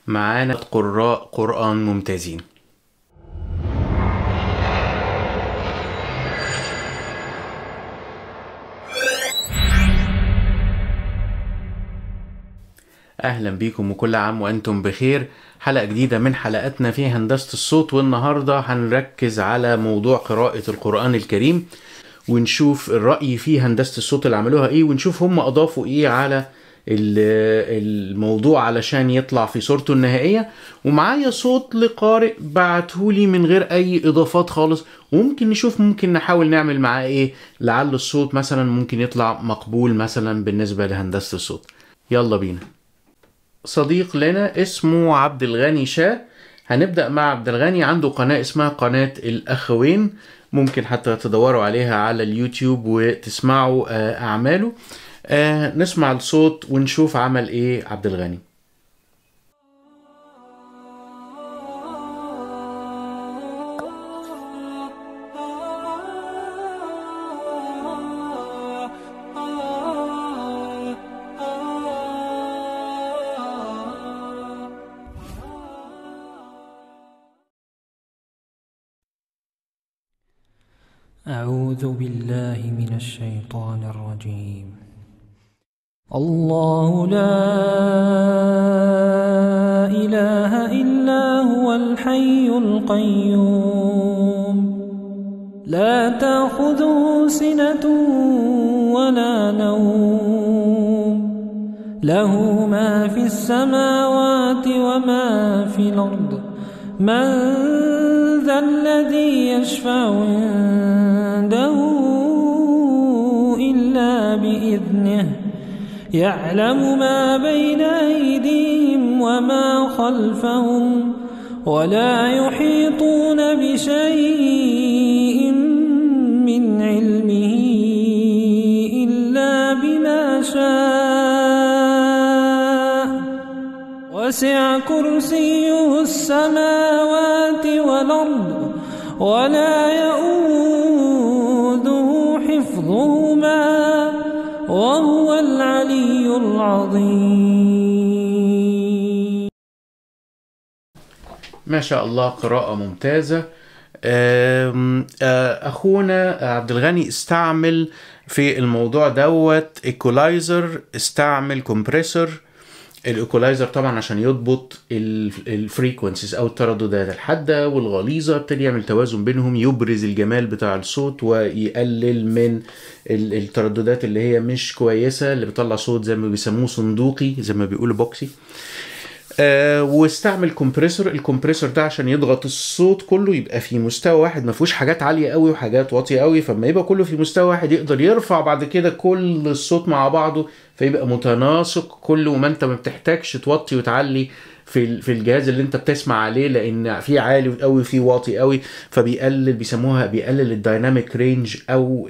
معانا قراء قرآن ممتازين. أهلا بيكم وكل عام وأنتم بخير. حلقة جديدة من حلقاتنا في هندسة الصوت، والنهاردة هنركز على موضوع قراءة القرآن الكريم ونشوف الرأي في هندسة الصوت اللي عملوها ايه، ونشوف هم أضافوا ايه على الموضوع علشان يطلع في صورته النهائية. ومعايا صوت لقارئ بعتهولي من غير أي إضافات خالص، وممكن نشوف ممكن نحاول نعمل معاه ايه، لعل الصوت مثلا ممكن يطلع مقبول مثلا بالنسبة لهندسة الصوت. يلا بينا. صديق لنا اسمه عبد الغني شاه. هنبدأ مع عبد الغني، عنده قناة اسمها قناة الأخوين، ممكن حتى تدوروا عليها على اليوتيوب وتسمعوا أعماله. نسمع الصوت ونشوف عمل ايه عبد الغني. أعوذ بالله من الشيطان الرجيم. الله لا إله إلا هو الحي القيوم، لا تأخذه سنة ولا نوم، له ما في السماوات وما في الأرض، من ذا الذي يشفع عنده إلا بإذنه، يعلم ما بين أيديهم وما خلفهم، ولا يحيطون بشيء من علمه إلا بما شاء، وسع كرسيه السماوات والأرض، ولا يؤوده حفظهما، وهو العلي العظيم. ما شاء الله، قراءة ممتازة. أخونا عبد الغني استعمل في الموضوع دوت ايكولايزر، استعمل كومبريسور. الايكولايزر طبعا عشان يضبط الفريكونسيز او الترددات الحاده والغليظه، ابتدي يعمل توازن بينهم، يبرز الجمال بتاع الصوت ويقلل من الترددات اللي هي مش كويسه، اللي بيطلع صوت زي ما بيسموه صندوقي، زي ما بيقولوا بوكسي. واستعمل كومبريسور. الكومبريسور ده عشان يضغط الصوت كله يبقى في مستوى واحد، ما فيهوش حاجات عاليه قوي وحاجات واطيه قوي، فما يبقى كله في مستوى واحد يقدر يرفع بعد كده كل الصوت مع بعضه، فيبقى متناسق كله، وما انت ما بتحتاجش توطي وتعلي في الجهاز اللي انت بتسمع عليه، لان في عالي قوي في واطي قوي، فبيقلل، بيسموها بيقلل الدايناميك رينج او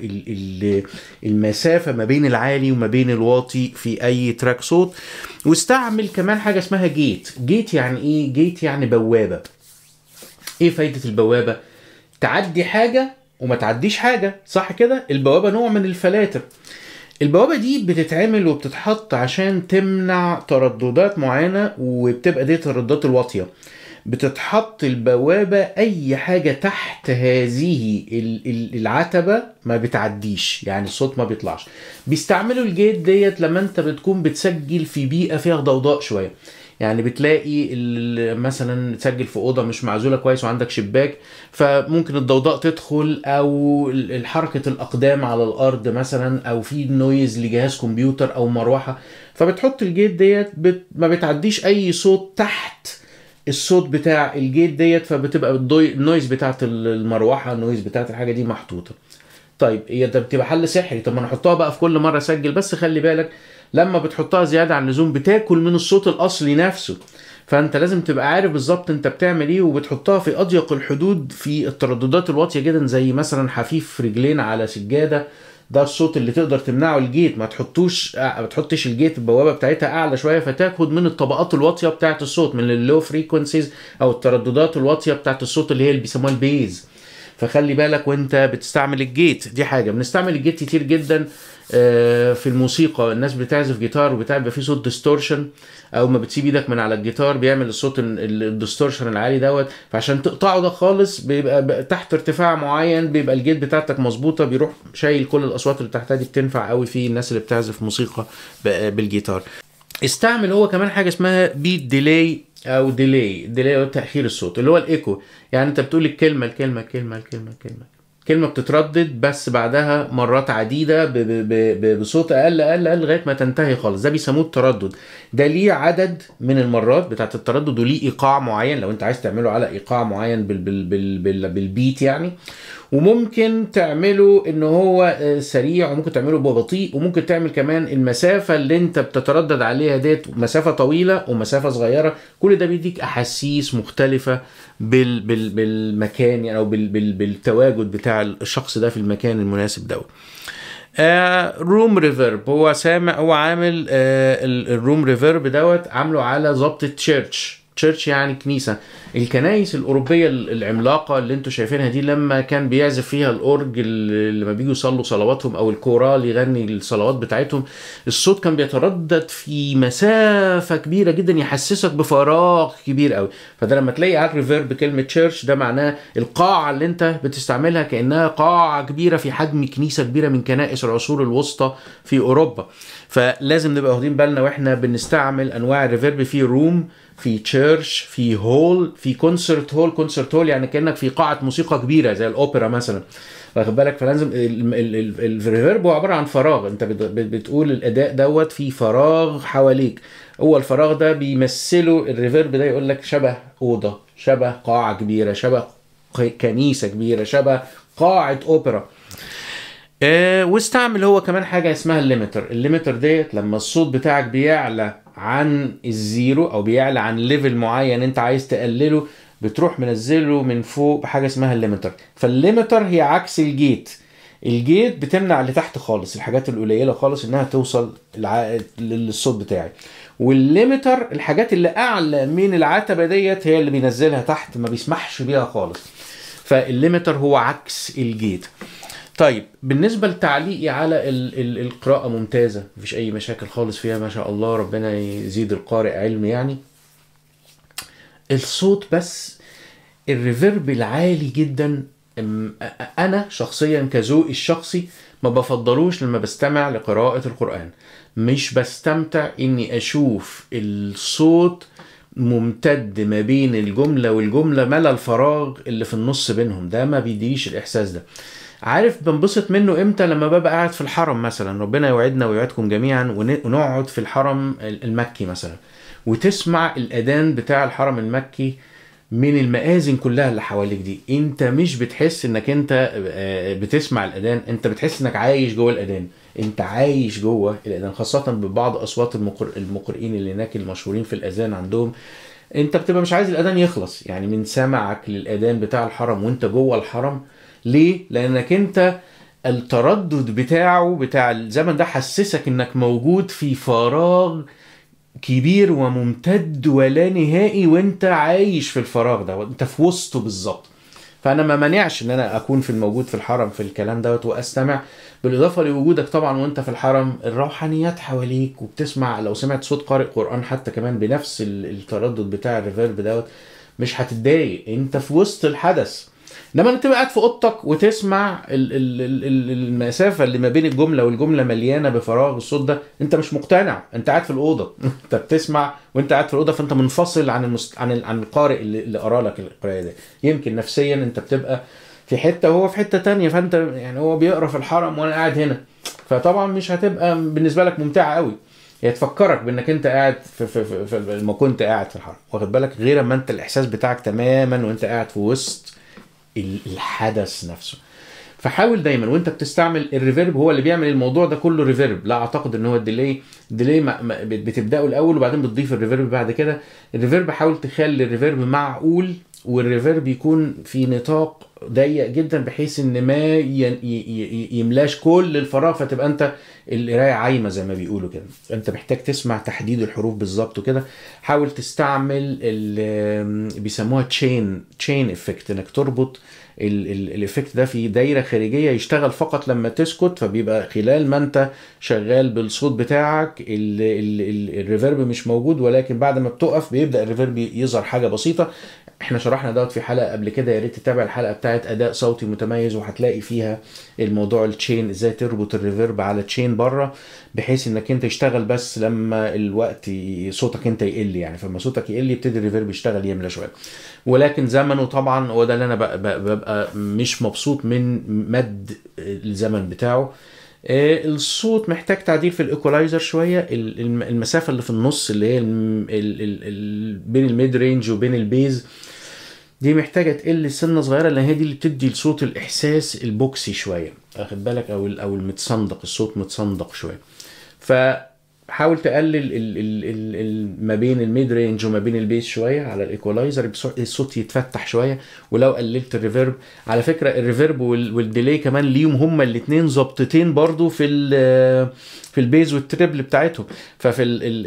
المسافه ما بين العالي وما بين الواطي في اي تراك صوت. واستعمل كمان حاجه اسمها جيت يعني ايه؟ جيت يعني بوابه. ايه فايده البوابه؟ تعدي حاجه وما تعديش حاجه، صح كده؟ البوابه نوع من الفلاتر. البوابة دي بتتعمل وبتتحط عشان تمنع ترددات معينة، وبتبقى دي ترددات الواطية. بتتحط البوابة أي حاجة تحت هذه العتبة ما بتعديش، يعني الصوت ما بيطلعش. بيستعملوا الجيت ديت لما انت بتكون بتسجل في بيئة فيها ضوضاء شوية، يعني بتلاقي مثلا تسجل في اوضه مش معزوله كويس وعندك شباك، فممكن الضوضاء تدخل، او حركه الاقدام على الارض مثلا، او في نويز لجهاز كمبيوتر او مروحه، فبتحط الجيت ديت ما بتعديش اي صوت تحت الصوت بتاع الجيت ديت، فبتبقى النويز بتاعت المروحه، النويز بتاعت الحاجه دي محطوطه. طيب هي ده بتبقى حل سحري، طب ما انا احطها بقى في كل مره اسجل، بس خلي بالك لما بتحطها زياده عن اللزوم بتاكل من الصوت الاصلي نفسه، فانت لازم تبقى عارف بالظبط انت بتعمل ايه، وبتحطها في اضيق الحدود في الترددات الواطيه جدا، زي مثلا حفيف رجلين على سجاده. ده الصوت اللي تقدر تمنعه الجيت، ما تحطش الجيت البوابه بتاعتها اعلى شويه فتاخد من الطبقات الواطيه بتاعه الصوت، من اللو فريكونسيز او الترددات الواطيه بتاعه الصوت اللي هي اللي بيسموها البيز. فخلي بالك وانت بتستعمل الجيت. دي حاجه بنستعمل الجيت كتير جدا في الموسيقى. الناس بتعزف جيتار وبيبقى فيه صوت ديستورشن، او ما بتسيب ايدك من على الجيتار بيعمل الصوت الديستورشن العالي دوت. فعشان تقطعه ده خالص بيبقى تحت ارتفاع معين، بيبقى الجيت بتاعتك مظبوطه، بيروح شايل كل الاصوات اللي تحتها. دي بتنفع قوي في الناس اللي بتعزف موسيقى بالجيتار. استعمل هو كمان حاجه اسمها بيت ديلي او ديلي تاخير الصوت، اللي هو الايكو. يعني انت بتقول الكلمه كلمة بتتردد بس بعدها مرات عديدة بصوت أقل لغاية ما تنتهي خالص. ده بيسموه التردد. ده ليه عدد من المرات بتاعت التردد وليه إيقاع معين لو أنت عايز تعمله على إيقاع معين بالبيت يعني. وممكن تعمله ان هو سريع، وممكن تعمله ببطيء، وممكن تعمل كمان المسافة اللي انت بتتردد عليها ديت مسافة طويلة ومسافة صغيرة. كل ده بيديك احاسيس مختلفة بالمكان يعني، او بالتواجد بتاع الشخص ده في المكان المناسب ده. روم ريفيرب هو عامل الروم ريفيرب دوت عامله على ضبطة تشيرش يعني كنيسة. الكنائس الأوروبية العملاقة اللي انتوا شايفينها دي لما كان بيعزف فيها الأورج لما بيجوا يصلوا صلواتهم، أو الكورال يغني الصلوات بتاعتهم، الصوت كان بيتردد في مسافة كبيرة جدا يحسسك بفراغ كبير قوي. فده لما تلاقي على الريفيرب كلمة تشيرش ده معناه القاعة اللي انت بتستعملها كأنها قاعة كبيرة في حجم كنيسة كبيرة من كنائس العصور الوسطى في أوروبا. فلازم نبقى واخدين بالنا واحنا بنستعمل أنواع الريفيرب. في روم، في تشيرش، في هول، في كونسرت هول يعني كأنك في قاعة موسيقى كبيرة زي الأوبرا مثلا، واخد بالك. فلازم الريفيرب هو عبارة عن فراغ. انت بتقول الأداء دوت في فراغ حواليك. هو الفراغ ده بيمثله الريفيرب ده، يقول لك شبه أوضة، شبه قاعة كبيرة، شبه كنيسة كبيرة، شبه قاعة أوبرا. واستعمل هو كمان حاجة اسمها الليمتر ديت لما الصوت بتاعك بيعلى عن الزيرو او بيعلى عن ليفل معين انت عايز تقلله، بتروح منزله من فوق بحاجة اسمها الليمتر. فالليمتر هي عكس الجيت بتمنع اللي تحت خالص، الحاجات القليلة خالص انها توصل للصوت بتاعي. والليمتر الحاجات اللي اعلى من العتبة ديت هي اللي بينزلها تحت، ما بيسمحش بيها خالص. فالليمتر هو عكس الجيت. طيب بالنسبة لتعليقي على القراءة ممتازة، مفيش أي مشاكل خالص فيها ما شاء الله، ربنا يزيد القارئ علم يعني. الصوت بس الريفيرب العالي جدا أنا شخصيا كذوقي الشخصي ما بفضلوش لما بستمع لقراءة القرآن. مش بستمتع إني أشوف الصوت ممتد ما بين الجملة والجملة، ملا الفراغ اللي في النص بينهم ده ما بيديش الإحساس ده. عارف بنبسط منه امتى؟ لما ببقى قاعد في الحرم مثلا، ربنا يوعدنا ويوعدكم جميعا، ونقعد في الحرم المكي مثلا وتسمع الأذان بتاع الحرم المكي من المآذن كلها اللي حواليك دي. انت مش بتحس انك انت بتسمع الأذان، انت بتحس انك عايش جوه الأذان، انت عايش جوه الأذان. خاصة ببعض أصوات المقرئين اللي هناك المشهورين في الأذان عندهم، انت بتبقى مش عايز الأذان يخلص يعني من سمعك للأذان بتاع الحرم وانت جوه الحرم. ليه؟ لأنك انت التردد بتاع الزمن ده حسسك انك موجود في فراغ كبير وممتد ولا نهائي، وانت عايش في الفراغ ده وانت في وسطه بالظبط. فانا ما مانعش ان انا اكون موجود في الحرم في الكلام دوت واستمع، بالاضافه لوجودك طبعا وانت في الحرم الروحانيات حواليك، وبتسمع لو سمعت صوت قارئ قرآن حتى كمان بنفس التردد بتاع الريفيرب دوت مش هتتضايق، انت في وسط الحدث. انما انت تبقى قاعد في اوضتك وتسمع المسافه اللي ما بين الجمله والجمله مليانه بفراغ الصوت ده، انت مش مقتنع. انت قاعد في الاوضه انت بتسمع وانت قاعد في الاوضه، فانت منفصل عن القارئ اللي قرا لك القراءه دي. يمكن نفسيا انت بتبقى في حته وهو في حته تانية، فانت يعني هو بيقرا في الحرم وانا قاعد هنا، فطبعا مش هتبقى بالنسبه لك ممتعه قوي. هي تفكرك بانك انت قاعد في ما كنت قاعد في الحرم، واخد بالك، غير اما انت الاحساس بتاعك تماما وانت قاعد في وسط الحدث نفسه. فحاول دايما وانت بتستعمل الريفيرب، هو اللي بيعمل الموضوع ده كله ريفيرب. لا اعتقد ان هو الديلي بتبداه الاول وبعدين بتضيف الريفيرب بعد كده. الريفيرب حاول تخلي الريفيرب معقول، والريفيرب يكون في نطاق ضيق جدا بحيث ان ما يملاش كل الفراغ، فتبقى انت القرايه عايمه زي ما بيقولوا كده. انت محتاج تسمع تحديد الحروف بالظبط وكده. حاول تستعمل بيسموها تشين افكت، انك تربط الافكت ده في دايره خارجيه يشتغل فقط لما تسكت، فبيبقى خلال ما انت شغال بالصوت بتاعك الريفيرب مش موجود، ولكن بعد ما بتقف بيبدا الريفيرب يظهر حاجه بسيطه. احنا شرحنا دوت في حلقه قبل كده، يا ريت تتابع الحلقه بتاعت اداء صوتي متميز، وهتلاقي فيها الموضوع التشين، ازاي تربط الريفيرب على تشين بره بحيث انك انت يشتغل بس لما الوقت صوتك انت يقل، يعني فلما صوتك يقل يبتدي الريفيرب يشتغل يملى شويه. ولكن زمنه طبعا هو ده اللي انا ببقى مش مبسوط من مد الزمن بتاعه. الصوت محتاج تعديل في الايكولايزر شويه، المسافه اللي في النص اللي هي بين الميد رينج وبين البيز دي محتاجه تقل سنه صغيره، لان هي دي اللي بتدي لصوت الاحساس البوكسي شويه، واخد بالك، او المتصندق، الصوت متصندق شويه. فحاول تقلل ما بين الميد رينج وما بين البيس شويه على الايكولايزر، الصوت يتفتح شويه. ولو قللت الريفيرب، على فكره الريفيرب والديلي كمان ليهم هما الاثنين ظبطتين برضو في البيز والتريبل بتاعتهم. ففي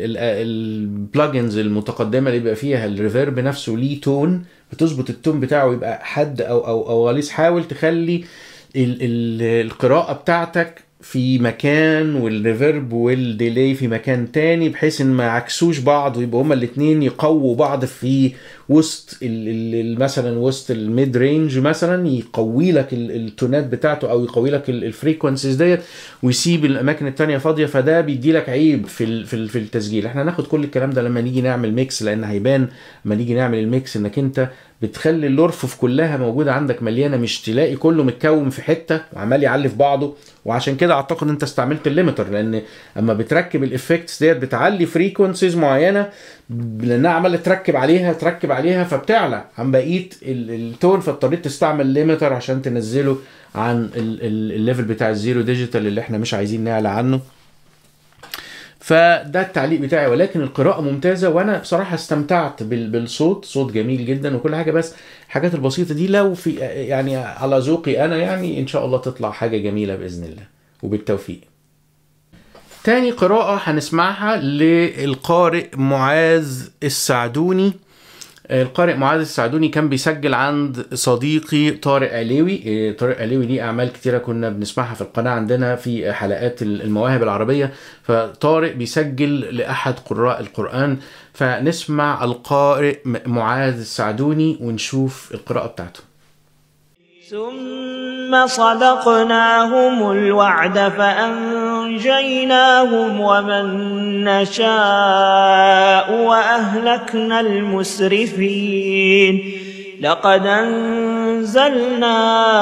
البلاجنز المتقدمه اللي بيبقى فيها الريفيرب نفسه ليه تون، بتظبط التون بتاعه يبقى حد او غليظ. حاول تخلي القراءه بتاعتك في مكان والريفيرب والديلي في مكان تاني، بحيث ان ما يعكسوش بعض، ويبقوا هما الاثنين يقووا بعض في وسط مثلا وسط الميد رينج مثلا، يقوي لك التونات بتاعته او يقوي لك الفريكونسيز ديت، ويسيب الاماكن التانية فاضيه، فده بيدي لك عيب في التسجيل. احنا هناخد كل الكلام ده لما نيجي نعمل ميكس، لان هيبان لما نيجي نعمل الميكس انك انت بتخلي الرفوف كلها موجوده عندك مليانه، مش تلاقي كله متكون في حته وعمال يعلي في بعضه. وعشان كده اعتقد انت استعملت الليمتر، لان اما بتركب الافكتس ديت بتعلي فريكونسيز معينه، لانها عماله تركب عليها فبتعلى عن بقيه التون، فاضطريت تستعمل ليمتر عشان تنزله عن الليفل بتاع الزيرو ديجيتال اللي احنا مش عايزين نعلى عنه. فده التعليق بتاعي. ولكن القراءة ممتازة، وانا بصراحة استمتعت بالصوت، صوت جميل جدا وكل حاجة، بس الحاجات البسيطة دي لو في يعني على ذوقي انا، يعني ان شاء الله تطلع حاجة جميلة بإذن الله وبالتوفيق. تاني قراءة هنسمعها للقارئ معاذ السعدوني. القارئ معاذ السعدوني كان بيسجل عند صديقي طارق علوي. طارق علوي ليه أعمال كتيرة كنا بنسمعها في القناة عندنا في حلقات المواهب العربية، فطارق بيسجل لأحد قراء القرآن، فنسمع القارئ معاذ السعدوني ونشوف القراءة بتاعته. ثم صدقناهم الوعد فأنجيناهم ومن نشاء وأهلكنا المسرفين. لقد أنزلنا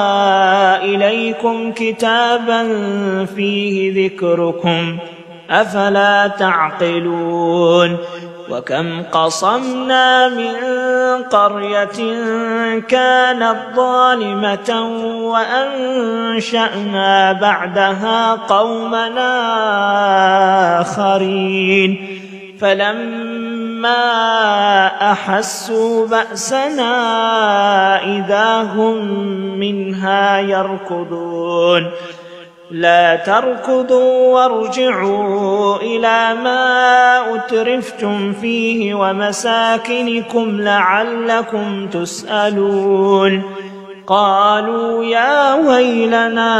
إليكم كتابا فيه ذكركم أفلا تعقلون. وكم قصمنا من قرية كانت ظالمة وأنشأنا بعدها قومنا آخرين فلما أحسوا بأسنا إذا هم منها يركضون. لا تركضوا وارجعوا إلى ما أترفتم فيه ومساكنكم لعلكم تسألون. قالوا يا ويلنا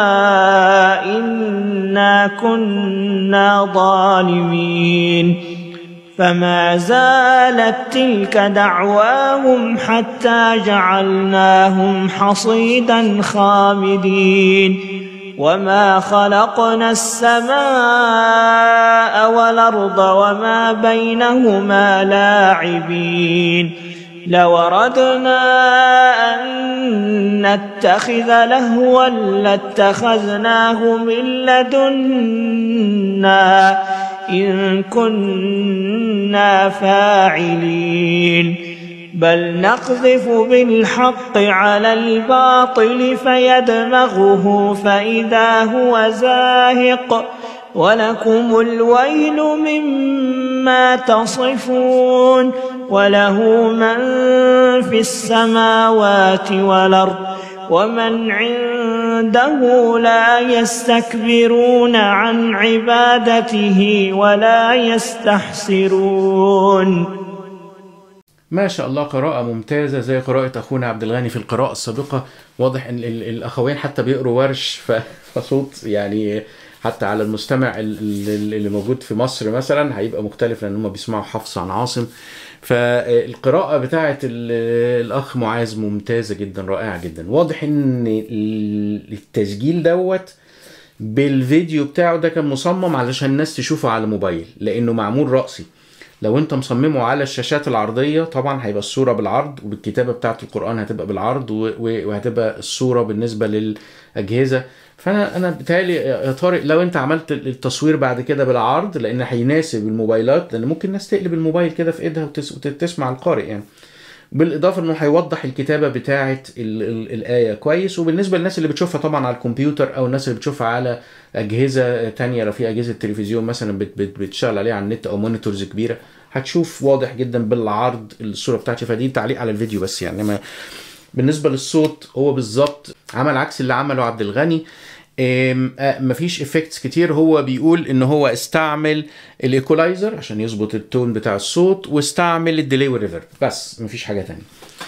إنا كنا ظالمين. فما زالت تلك دعواهم حتى جعلناهم حصيدا خامدين. وما خلقنا السماء والأرض وما بينهما لاعبين. لو أردنا أن نتخذ لهوا لاتخذناه من لدنا إن كنا فاعلين. بل نقذف بالحق على الباطل فيدمغه فإذا هو زاهق ولكم الويل مما تصفون. وله من في السماوات والأرض ومن عنده لا يستكبرون عن عبادته ولا يستحسرون. ما شاء الله، قراءة ممتازة زي قراءة أخونا عبد الغني في القراءة السابقة. واضح إن الأخوين حتى بيقروا ورش، فصوت يعني حتى على المستمع اللي موجود في مصر مثلا هيبقى مختلف، لأن هم بيسمعوا حفص عن عاصم. فالقراءة بتاعة الأخ معاذ ممتازة جدا، رائعة جدا. واضح إن التسجيل دوت بالفيديو بتاعه ده كان مصمم علشان الناس تشوفه على موبايل، لأنه معمول رأسي. لو انت مصممه على الشاشات العرضية طبعا هيبقى الصورة بالعرض، وبالكتابة بتاعة القرآن هتبقى بالعرض، وهتبقى الصورة بالنسبة للأجهزة. فأنا بتهيألي يا طارق لو انت عملت التصوير بعد كده بالعرض، لأن هيناسب الموبايلات، لأن ممكن الناس تقلب الموبايل كده في ايدها وتسمع القارئ يعني. بالإضافة انه هيوضح الكتابة بتاعة الآية كويس. وبالنسبة للناس اللي بتشوفها طبعا على الكمبيوتر، أو الناس اللي بتشوفها على أجهزة تانية، لو في أجهزة تلفزيون مثلا بتشتغل عليها على النت أو مونيتورز كبيرة، هتشوف واضح جدا بالعرض الصورة بتاعتي. فدي تعليق على الفيديو بس يعني. ما بالنسبة للصوت هو بالظبط عمل عكس اللي عمله عبد الغني. مفيش افكتس كتير. هو بيقول ان هو استعمل الايكولايزر عشان يظبط التون بتاع الصوت، واستعمل الديلي والريفرب، بس مفيش حاجة تانية.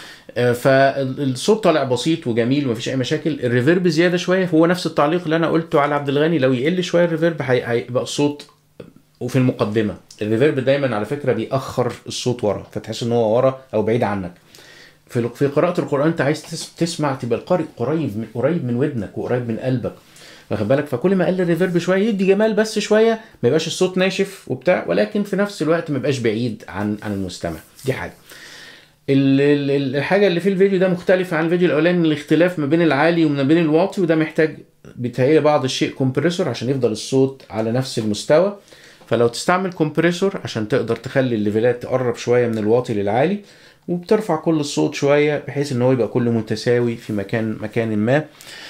فالصوت طالع بسيط وجميل ومفيش اي مشاكل. الريفرب زيادة شوية، هو نفس التعليق اللي انا قلته على عبد الغني، لو يقل شوية الريفرب هيبقى الصوت. وفي المقدمة الريفرب دايما على فكرة بيأخر الصوت ورا، فتحس ان هو ورا او بعيد عنك. في قراءة القرآن انت عايز تسمع، تبقى القارئ قريب من ودنك وقريب من قلبك، واخد بالك؟ فكل ما قل الريفرب شويه يدي جمال بس شويه، ما يبقاش الصوت ناشف وبتاع، ولكن في نفس الوقت ما يبقاش بعيد عن المستمع. دي حاجه. الحاجه اللي في الفيديو ده مختلفه عن الفيديو الاولاني، الاختلاف ما بين العالي وما بين الواطي، وده محتاج بيتهيألي بعض الشيء كومبريسور عشان يفضل الصوت على نفس المستوى. فلو تستعمل كومبريسور عشان تقدر تخلي الليفلات تقرب شويه من الواطي للعالي، وبترفع كل الصوت شويه بحيث ان هو يبقى كله متساوي في مكان ما.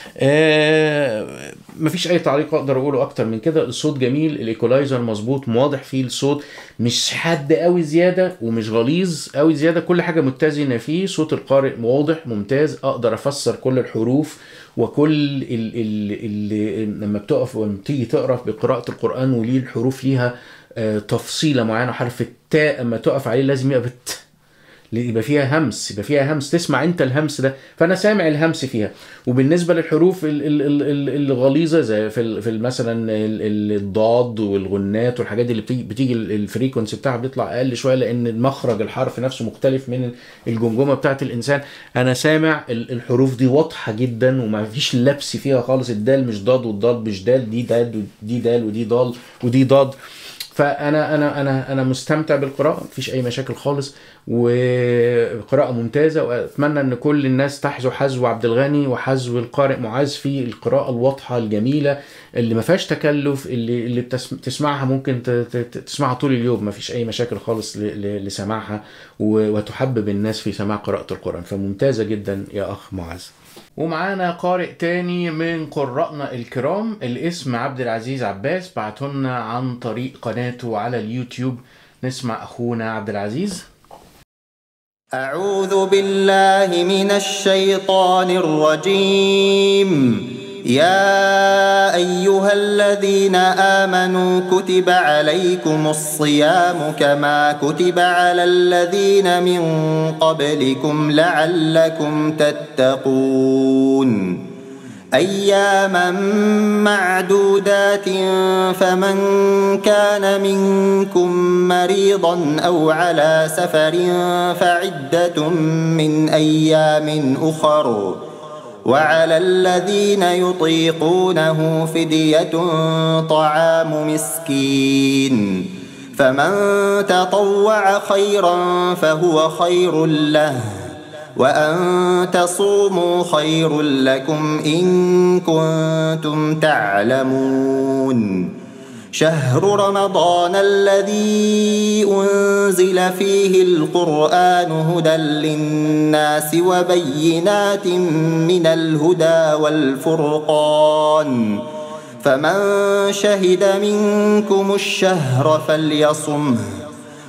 مفيش اي تعليق اقدر اقوله اكتر من كده. الصوت جميل، الايكولايزر مظبوط، واضح فيه الصوت، مش حاد قوي زياده ومش غليظ قوي زياده، كل حاجه متزنه فيه. صوت القارئ واضح ممتاز، اقدر افسر كل الحروف وكل لما بتقف وتيجي تقرا بقراءه القران وليه الحروف ليها تفصيله معينه. حرف التاء اما تقف عليه لازم يبقى فيها همس، تسمع انت الهمس ده، فانا سامع الهمس فيها. وبالنسبه للحروف الغليظه زي في مثلا الضاد والغنات والحاجات دي اللي بتيجي الفريكونسي بتاعها بيطلع اقل شويه، لان مخرج الحرف نفسه مختلف من الجمجمه بتاعه الانسان. انا سامع الحروف دي واضحه جدا وما فيش لبس فيها خالص. الدال مش ضاد والضاد مش دال، دي دال ودي دال ودي ضال ودي ضاد. فانا انا مستمتع بالقراءه، مفيش اي مشاكل خالص، وقراءه ممتازه. واتمنى ان كل الناس تحذو حذو عبد الغني وحذو القارئ معاذ في القراءه الواضحه الجميله اللي ما فيهاش تكلف، اللي تسمعها ممكن تسمعها طول اليوم، مفيش اي مشاكل خالص لسماعها، وتحبب الناس في سماع قراءه القران. فممتازه جدا يا اخ معاذ. ومعانا قارئ تاني من قراءنا الكرام، الاسم عبد العزيز عباس، بعتهولنا عن طريق قناته على اليوتيوب. نسمع أخونا عبد العزيز. أعوذ بالله من الشيطان الرجيم. يا أيها الذين آمنوا كتب عليكم الصيام كما كتب على الذين من قبلكم لعلكم تتقون. أياما معدودات، فمن كان منكم مريضا أو على سفر فعدة من أيام أخر، وعلى الذين يطيقونه فدية طعام مسكين، فمن تطوع خيرا فهو خير له، وأن تصوموا خير لكم إن كنتم تعلمون. شهر رمضان الذي أنزل فيه القرآن هدى للناس وبينات من الهدى والفرقان، فمن شهد منكم الشهر فليصمه،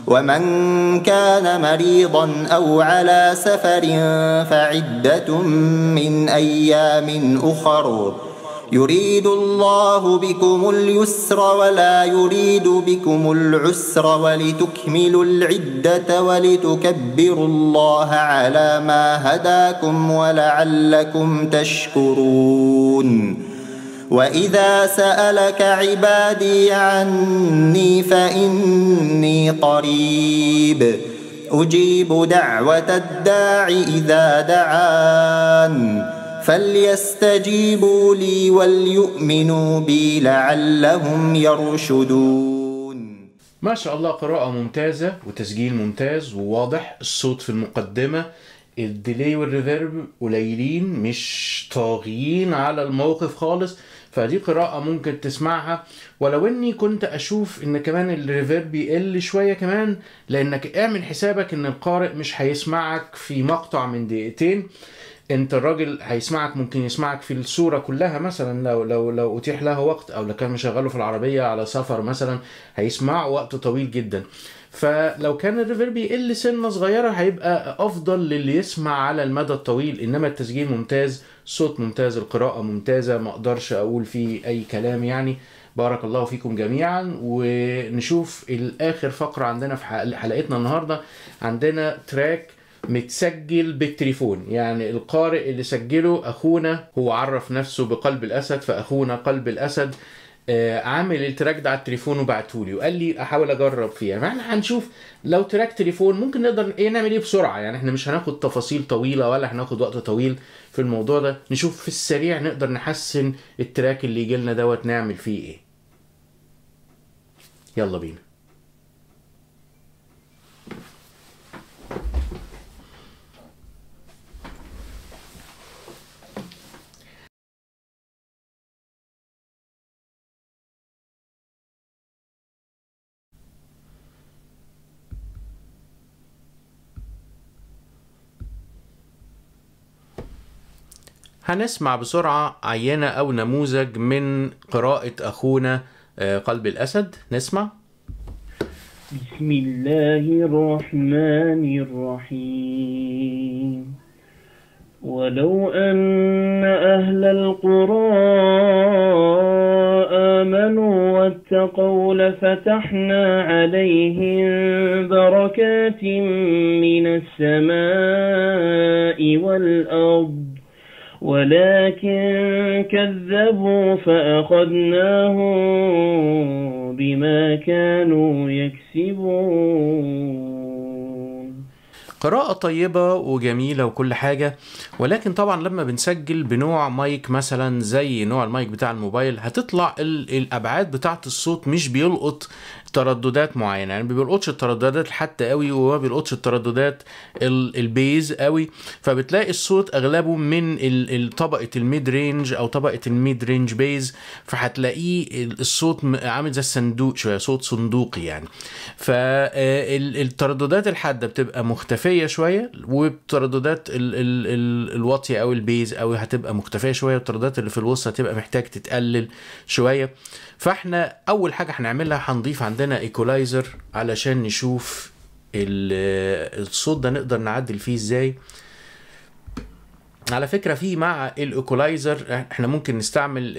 ومن كان مريضا أو على سفر فعدة من أيام أخر يريد الله بكم اليسر ولا يريد بكم العسر ولتكملوا العدة ولتكبروا الله على ما هداكم ولعلكم تشكرون. وإذا سألك عبادي عني فإني قريب أجيب دعوة الداع إذا دعان فليستجيبوا لي وليؤمنوا بي لعلهم يرشدون. ما شاء الله، قراءة ممتازة وتسجيل ممتاز وواضح. الصوت في المقدمة، الديلي والريفيرب قليلين، مش طاغيين على الموقف خالص، فدي قراءة ممكن تسمعها. ولو اني كنت اشوف ان كمان الريفيرب يقل شوية كمان، لانك اعمل حسابك ان القارئ مش هيسمعك في مقطع من دقيقتين. انت الراجل هيسمعك، ممكن يسمعك في السورة كلها مثلا لو اتيح له وقت، او لو كان مشغله في العربية على سفر مثلا هيسمع وقت طويل جدا. فلو كان الريفيرب يقل سنة صغيرة هيبقى افضل للي يسمع على المدى الطويل. انما التسجيل ممتاز، الصوت ممتاز، القراءة ممتازة، ما اقدرش اقول فيه اي كلام يعني. بارك الله فيكم جميعا. ونشوف الاخر فقرة عندنا في حلقتنا النهاردة. عندنا تراك متسجل بالتليفون، يعني القارئ اللي سجله اخونا، هو عرف نفسه بقلب الاسد، فاخونا قلب الاسد عامل التراك ده على التليفون وبعتهولي وقال لي احاول اجرب فيها. فاحنا هنشوف لو تراك تليفون ممكن نقدر نعمل ايه بسرعه، يعني احنا مش هناخد تفاصيل طويله ولا هناخد وقت طويل في الموضوع ده. نشوف في السريع نقدر نحسن التراك اللي يجي لنا دوت نعمل فيه ايه. يلا بينا. هنسمع بسرعة عينة أو نموذج من قراءة أخونا قلب الأسد. نسمع. بسم الله الرحمن الرحيم. ولو أن أهل القرى آمنوا واتقوا لفتحنا عليهم بركات من السماء والأرض ولكن كذبوا فأخذناهم بما كانوا يكسبون. قراءة طيبة وجميلة وكل حاجة، ولكن طبعا لما بنسجل بنوع مايك مثلا زي نوع المايك بتاع الموبايل هتطلع الأبعاد بتاعة الصوت مش بيلقط ترددات معينة، يعني ما بيلقطش الترددات الحادة قوي وما بيلقطش الترددات البيز قوي، فبتلاقي الصوت اغلبه من طبقة الميد رينج او طبقة الميد رينج بيز، فهتلاقيه الصوت عامل زي الصندوق شوية، صوت صندوقي يعني. فالترددات الحادة بتبقى مختفية شوية، والترددات الواطية او البيز او هتبقى مختفية شوية، والترددات اللي في الوسط هتبقى محتاج تتقلل شوية. فاحنا اول حاجة هنعملها هنضيف عندنا ايكولايزر علشان نشوف الصوت ده نقدر نعدل فيه ازاي. على فكرة في مع الايكولايزر احنا ممكن نستعمل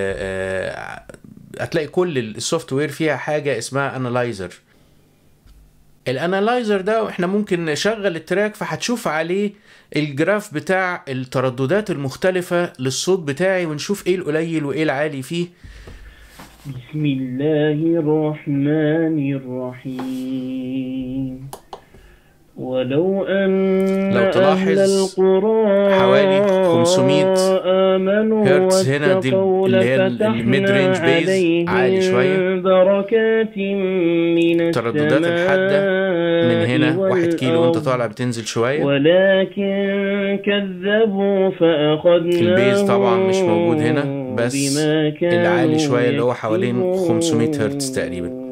هتلاقي كل السوفت وير فيها حاجة اسمها انالايزر. الانالايزر ده احنا ممكن نشغل التراك فهتشوف عليه الجراف بتاع الترددات المختلفة للصوت بتاعي، ونشوف ايه القليل وايه العالي فيه. بسم الله الرحمن الرحيم. ولو أن أهل القرى حوالي 500 هرتز هنا، دي اللي هي الميد رينج بيز عالي شوية، بركات من الترددات الحادة من هنا 1 كيلو وانت طالع بتنزل شوية، ولكن كذبوا فأخذناهم البيز طبعا مش موجود هنا، بس العالي شوية اللي هو حوالين 500 هرتز تقريبا.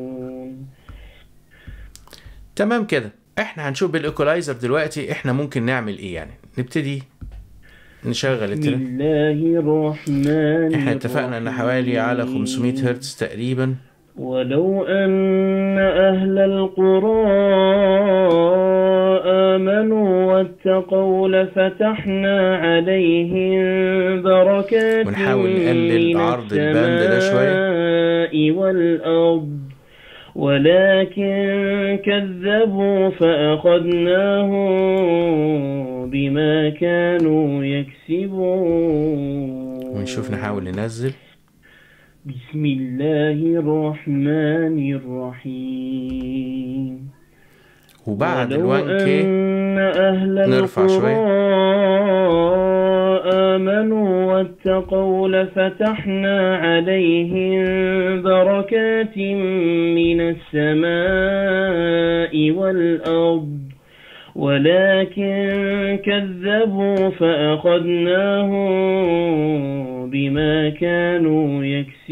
تمام كده. احنا هنشوف بالايكولايزر دلوقتي احنا ممكن نعمل ايه. يعني نبتدي نشغل التراك. بسم الله الرحمن احنا اتفقنا ان حوالي على 500 هرتز تقريبا. ولو أن أهل القرى آمنوا واتقوا لفتحنا عليهم بركات ونحاول نقلل من عرض البند ده شوية. السماء والأرض ولكن كذبوا فأخذناهم بما كانوا يكسبون. ونشوف نحاول ننزل. بسم الله الرحمن الرحيم. وبعد ولو ال1K أن أهل نرفع القرى شوية. آمنوا واتقوا لفتحنا عليهم بركات من السماء والأرض ولكن كذبوا فأخذناهم بما كانوا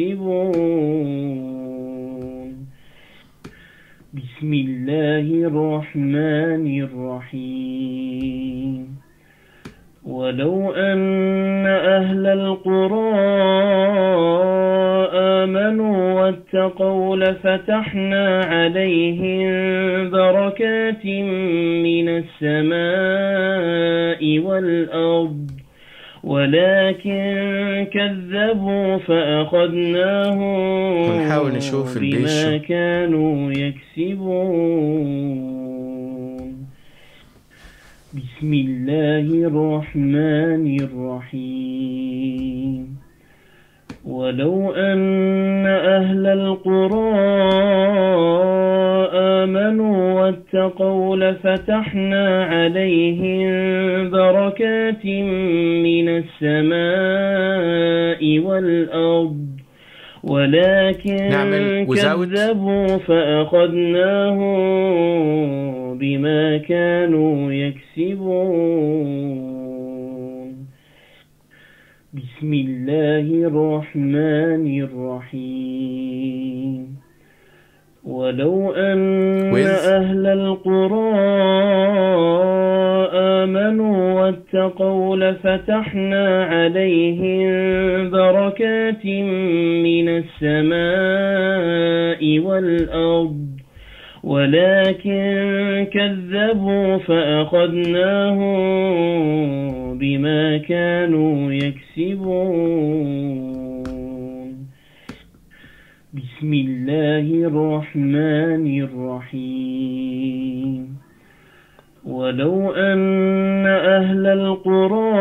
يكسبون. بسم الله الرحمن الرحيم. ولو أن أهل القرى آمنوا واتقوا لفتحنا عليهم بركات من السماء والأرض ولكن كذبوا فأخذناهم ونحاول نشوف بما البيشو. كانوا يكسبون. بسم الله الرحمن الرحيم. ولو أن أهل القرى آمنوا واتقوا لفتحنا عليهم بركات من السماء والأرض ولكن كذبوا فأخذناهم بما كانوا يكسبون. بسم الله الرحمن الرحيم. ولو أن أهل القرى آمنوا واتقوا لفتحنا عليهم بركات من السماء والأرض ولكن كذبوا فأخذناهم بما كانوا يكسبون. بسم الله الرحمن الرحيم. ولو أن أهل القرى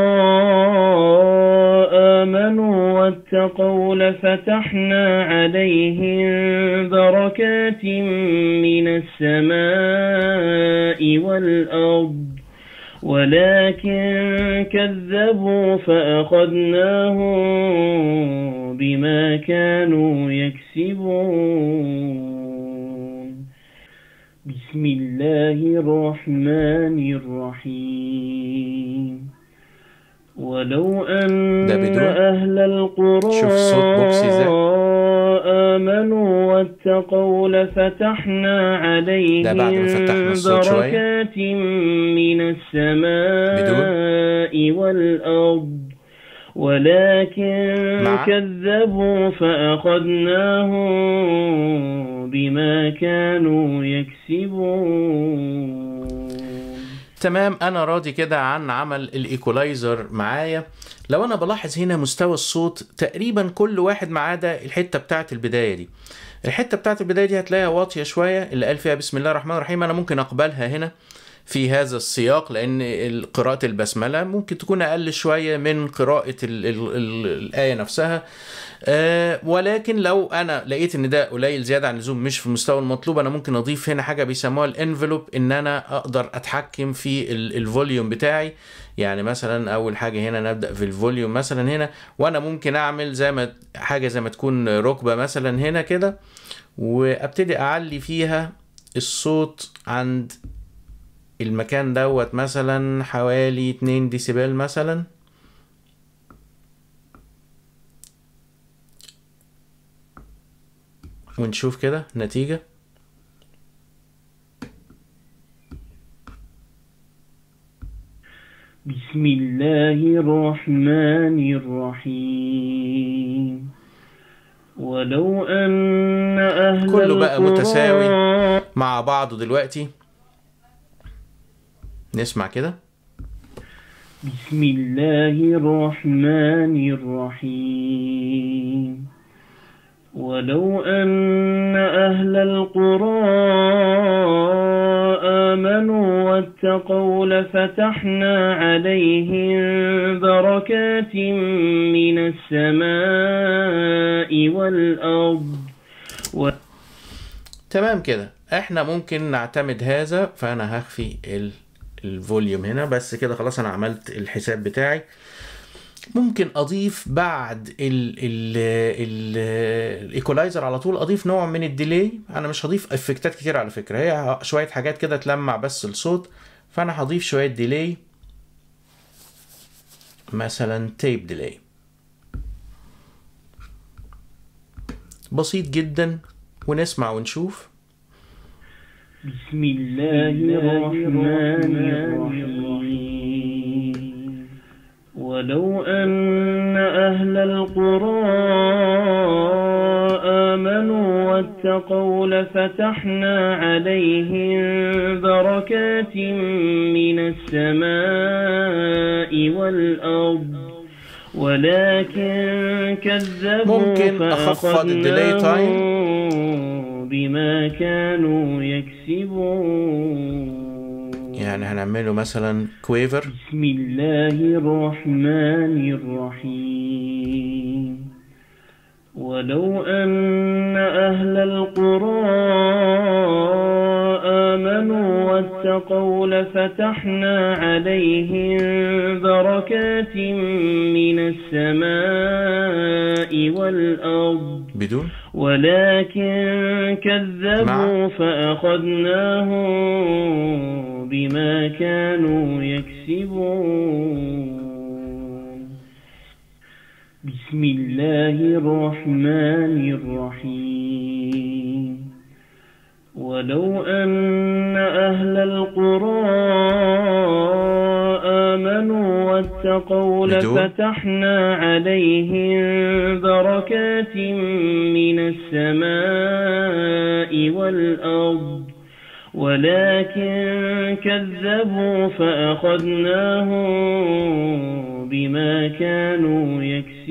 آمنوا واتقوا لفتحنا عليهم بركات من السماء والأرض ولكن كذبوا فأخذناهم بما كانوا يكسبون. بسم الله الرحمن الرحيم. ولو أن أهل القرى آمنوا واتقوا لفتحنا عليهم بركات من السماء والأرض ولكن كذبوا فأخذناهم بما كانوا يكسبون. تمام. انا راضي كده عن عمل الايكولايزر معايا. لو انا بلاحظ هنا مستوى الصوت تقريبا كل واحد ما عدا الحته بتاعه البدايه دي. الحته بتاعه البدايه دي هتلاقيها واطيه شويه، اللي قال فيها بسم الله الرحمن الرحيم انا ممكن اقبلها هنا في هذا السياق، لان قراءة البسملة ممكن تكون اقل شوية من قراءة الآية نفسها. ولكن لو انا لقيت ان ده قليل زيادة عن اللزوم مش في المستوى المطلوب، انا ممكن اضيف هنا حاجة بيسموها الانفلوب، ان انا اقدر اتحكم في الفوليوم بتاعي. يعني مثلا اول حاجة هنا نبدأ في الفوليوم مثلا هنا، وانا ممكن اعمل زي ما حاجة زي ما تكون ركبة مثلا هنا كده، وابتدي اعلي فيها الصوت عند المكان دوت مثلا حوالي 2 ديسيبل مثلا. ونشوف كده نتيجة. بسم الله الرحمن الرحيم. ولو أن أهل كله بقى القرى متساوي مع بعضه دلوقتي. نسمع كده. بسم الله الرحمن الرحيم. ولو أن أهل القرى آمنوا واتقوا لفتحنا عليهم بركات من السماء والأرض. تمام كده. احنا ممكن نعتمد هذا، فانا هخفي الفوليوم هنا بس كده. خلاص انا عملت الحساب بتاعي. ممكن اضيف بعد الايكولايزر على طول اضيف نوع من الديلي. انا مش هضيف افكتات كتير على فكرة، هي شوية حاجات كده تلمع بس الصوت. فانا هضيف شوية ديلي، مثلا تيب ديلي بسيط جدا، ونسمع ونشوف. بسم الله الرحمن الرحيم. ولو أن أهل القرى آمنوا واتقوا لفتحنا عليهم بركات من السماء والأرض ولكن كذبوا ممكن أخفض الديلي تايم بما كانوا يكسبون. يعني هنعمله مثلا كويفر. بسم الله الرحمن الرحيم. ولو أن أهل القرى آمنوا واتقوا لفتحنا عليهم بركات من السماء والأرض بدون ولكن كذبوا فأخذناهم بما كانوا يكسبون. بسم الله الرحمن الرحيم. ولو أن أهل القرى آمنوا واتقوا لفتحنا عليهم بركات من السماء والأرض ولكن كذبوا فأخذناهم بما كانوا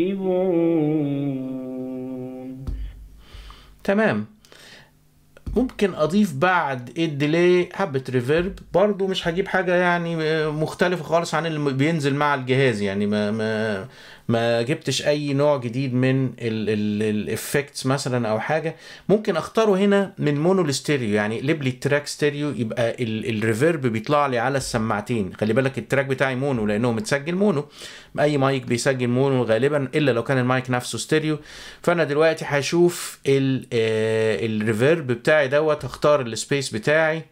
يكسبون. تمام. ممكن اضيف بعد الديلي حبة ريفيرب، برضو مش هجيب حاجة يعني مختلفة خالص عن اللي بينزل مع الجهاز. يعني ما جبتش اي نوع جديد من الافكتس مثلا او حاجة. ممكن اختاره هنا من مونو لستيريو، يعني يقلب لي التراك ستيريو، يبقى الريفيرب بيطلع لي على السماعتين. خلي بالك التراك بتاعي مونو لانه متسجل مونو، اي مايك بيسجل مونو غالبا الا لو كان المايك نفسه ستيريو. فانا دلوقتي هشوف الريفيرب بتاعي دوت. هختار السبيس بتاعي،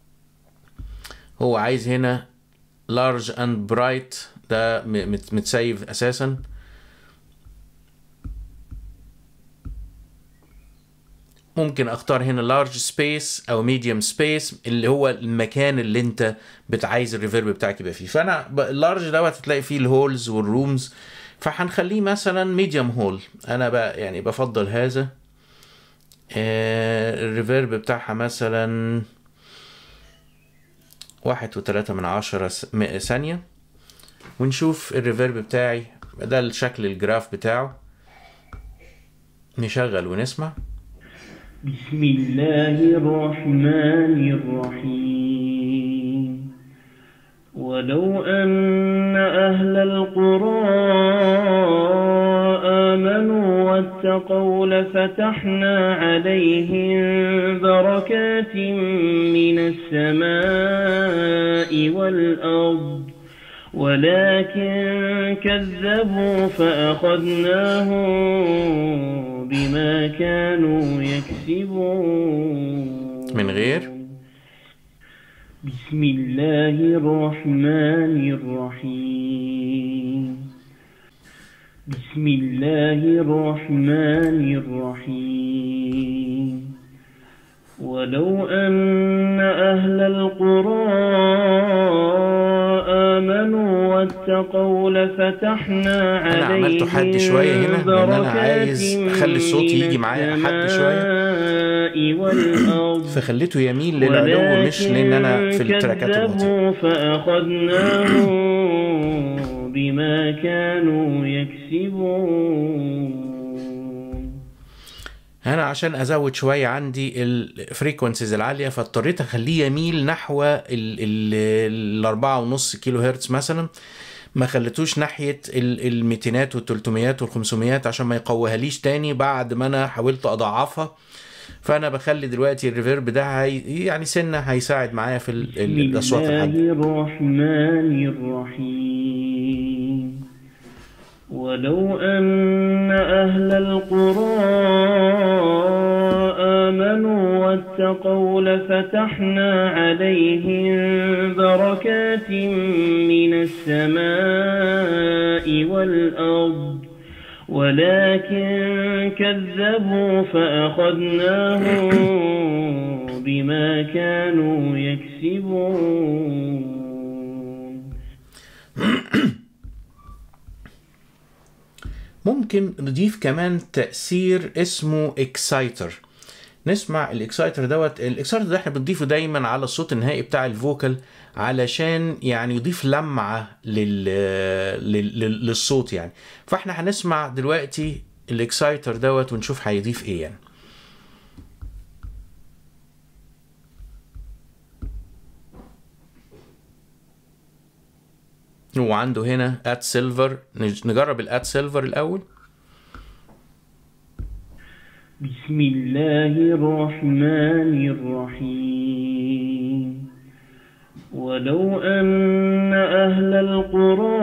هو عايز هنا large and bright، ده متسيف اساسا. ممكن اختار هنا large space او medium space اللي هو المكان اللي انت عايز الريفيرب بتاعك يبقى فيه. فانا اللارج دوت هتلاقي فيه الهولز والرومز، فهنخليه مثلا ميديوم هول. انا بقى يعني بفضل هذا. الريفيرب بتاعها مثلا 1.3 ثانية، ونشوف الريفيرب بتاعي. ده الشكل الجراف بتاعه. نشغل ونسمع. بسم الله الرحمن الرحيم. ولو أن أهل القرى آمنوا واتقوا لفتحنا عليهم بركات من السماء والأرض ولكن كذبوا فأخذناهم بما كانوا يكسبون. من غير. بسم الله الرحمن الرحيم. بسم الله الرحمن الرحيم. ولو أن أهل القرى آمنوا واتقوا لفتحنا انا عملته حد شويه هنا عليهم لان انا بركات عايز اخلي الصوت يجي من معايا حد شويه، السماء والأرض فخليته يميل للعلو مش لان انا في التراكات الواطيه. كذبوا فأخذناهم بما كانوا يكسبون. انا عشان ازود شويه عندي الفريكونسيز العاليه فاضطريت اخليه يميل نحو ال 4.5 كيلو هرتز مثلا، ما خليتوش ناحيه ال 200 وال 300 وال 500 عشان ما يقوهاليش تاني بعد ما انا حاولت اضاعفها. فانا بخلي دلوقتي الريفيرب ده يعني سنه هيساعد معايا في الاصوات العاليه. بسم الله الرحمن الرحيم. ولو أن أهل القرى آمنوا واتقوا لفتحنا عليهم بركات من السماء والأرض ولكن كذبوا فأخذناهم بما كانوا يكسبون. ممكن نضيف كمان تأثير اسمه اكسايتر. نسمع الاكسايتر دوت. الاكسايتر ده احنا بنضيفه دايما على الصوت النهائي بتاع الفوكال علشان يعني يضيف لمعة للصوت يعني. فاحنا هنسمع دلوقتي الاكسايتر دوت ونشوف هيضيف ايه يعني. وعنده هنا ات سيلفر. نجرب الات سيلفر الاول. بسم الله الرحمن الرحيم. ولو أن أهل القرى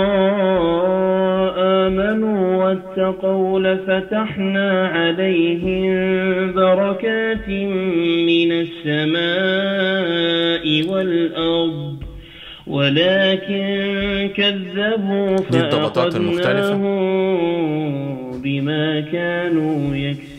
آمنوا واتقوا لفتحنا عليهم بركات من السماء والأرض ولكن كذبوا فأخذناهم بما كانوا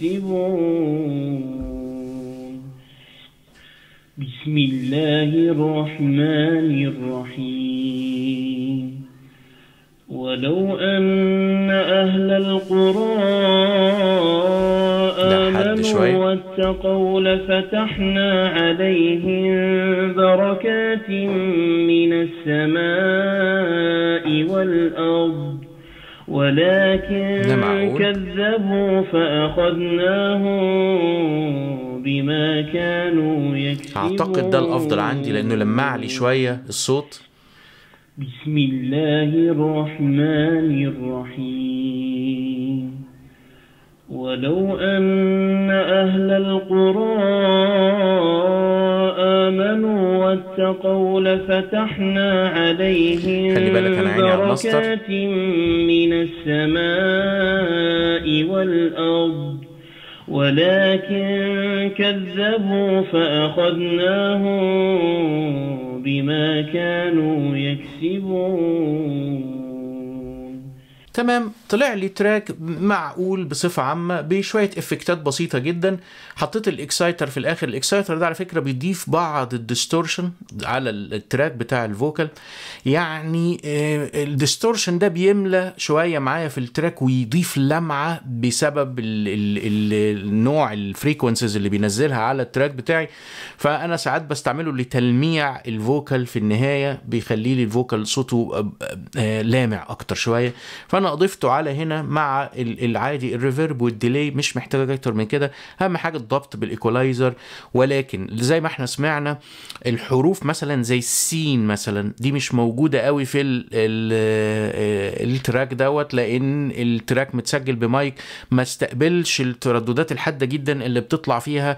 يكسبون. بسم الله الرحمن الرحيم. ولو أن أهل القرى آمنوا واتقوا لفتحنا عليهم بركات من السماء والأرض ولكن كذبوا فأخذناهم بما كانوا يكسبون. أعتقد ده الأفضل عندي لأنه لمع لي شوية الصوت. بسم الله الرحمن الرحيم. ولو أن أهل القرى آمنوا واتقوا لفتحنا عليهم بركات من السماء والأرض ولكن كذبوا فأخذناهم بما كانوا يكسبون. تمام. طلع لي تراك معقول بصفة عامة بشوية افكتات بسيطة جدا. حطيت الاكسايتر في الاخر. الاكسايتر ده على فكرة بيضيف بعض الديستورشن على التراك بتاع الفوكال. يعني الديستورشن ده بيملى شوية معايا في التراك ويضيف لمعة بسبب النوع الفريكونسيز اللي بينزلها على التراك بتاعي. فانا ساعات بستعمله لتلميع الفوكال في النهاية، بيخلي لي الفوكال صوته لامع اكتر شوية. فانا اضفته على هنا مع العادي الريفيرب والديلي، مش محتاج اكتر من كده. اهم حاجه الضبط بالايكولايزر. ولكن زي ما احنا سمعنا الحروف مثلا زي السين مثلا دي مش موجوده قوي في التراك دوت، لان التراك متسجل بمايك ما استقبلش الترددات الحاده جدا اللي بتطلع فيها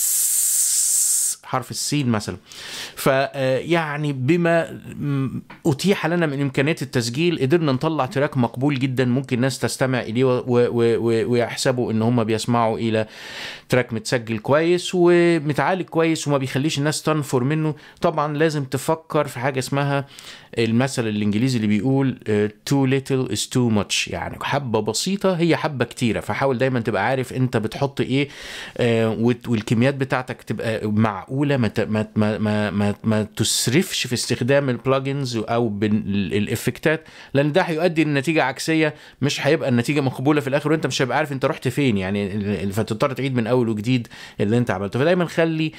حرف السين مثلا. فيعني بما أتيح لنا من إمكانيات التسجيل قدرنا نطلع تراك مقبول جدا، ممكن الناس تستمع إليه ويحسبوا إن هم بيسمعوا إلى تراك متسجل كويس ومتعالج كويس وما بيخليش الناس تنفر منه. طبعا لازم تفكر في حاجة اسمها المثل الإنجليزي اللي بيقول too little is too much، يعني حبة بسيطة هي حبة كتيرة. فحاول دايما تبقى عارف أنت بتحط إيه والكميات بتاعتك تبقى معقولة الاولى ما تسرفش في استخدام البلجنز او الافكتات، لان ده هيؤدي لنتيجه عكسيه، مش هيبقى النتيجه مقبوله في الاخر وانت مش هيبقى عارف انت رحت فين يعني، فتضطر تعيد من اول وجديد اللي انت عملته. فدايما خلي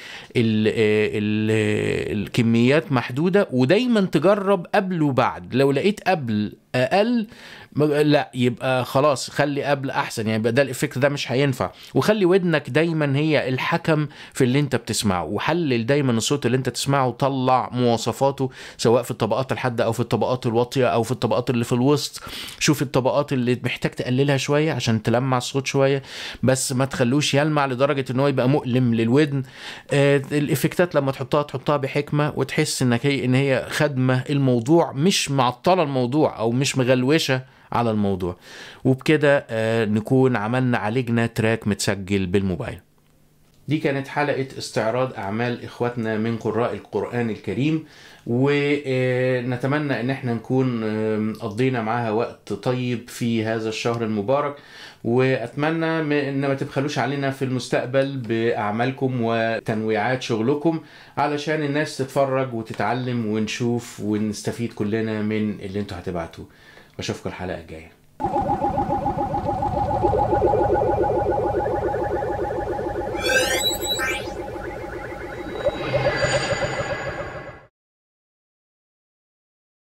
الكميات محدوده، ودايما تجرب قبل وبعد. لو لقيت قبل اقل لا يبقى خلاص خلي قبل احسن، يعني يبقى ده الافكت ده مش هينفع. وخلي ودنك دايما هي الحكم في اللي انت بتسمعه، وحلل دايما الصوت اللي انت تسمعه وطلع مواصفاته سواء في الطبقات الحاده او في الطبقات الواطيه او في الطبقات اللي في الوسط. شوف الطبقات اللي محتاج تقللها شويه عشان تلمع الصوت شويه، بس ما تخلوش يلمع لدرجه ان هو يبقى مؤلم للودن. الافكتات لما تحطها بحكمه وتحس ان هي خدمه الموضوع، مش معطله الموضوع او مش مغلوشه على الموضوع. وبكده نكون عالجنا تراك متسجل بالموبايل. دي كانت حلقة استعراض أعمال إخواتنا من قراء القرآن الكريم، ونتمنى أن احنا نكون قضينا معاها وقت طيب في هذا الشهر المبارك، وأتمنى أن ما تبخلوش علينا في المستقبل بأعمالكم وتنويعات شغلكم علشان الناس تتفرج وتتعلم ونشوف ونستفيد كلنا من اللي انتوا هتبعتوه. واشوفكم الحلقة الجاية.